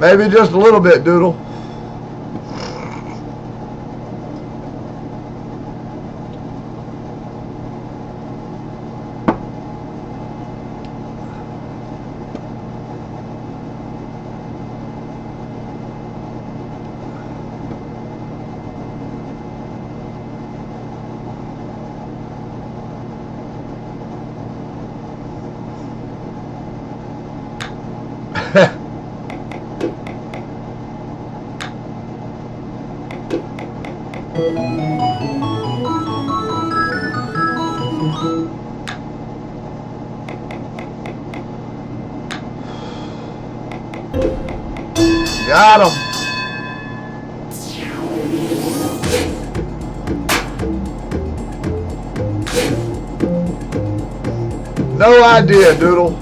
Maybe just a little bit, Doodle. Got him. No idea, Doodle.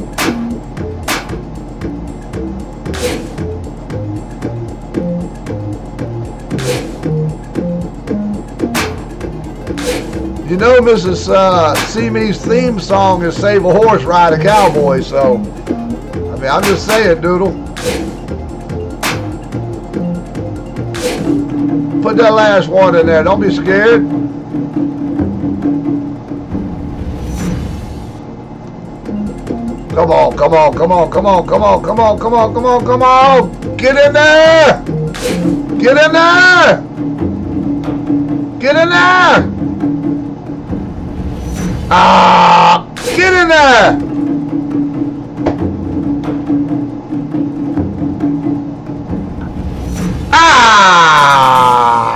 You know, Mrs. Seame's theme song is Save a Horse, Ride a Cowboy, so, I mean, I'm just saying, Doodle. Put that last one in there. Don't be scared. Come on, come on, come on, come on, come on, come on, come on, come on, come on. Get in there. Get in there. Get in there. Ah, get in there. Ah.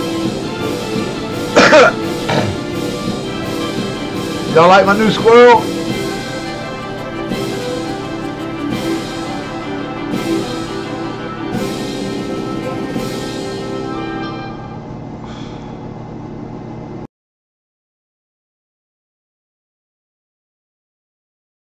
Y'all like my new squirrel?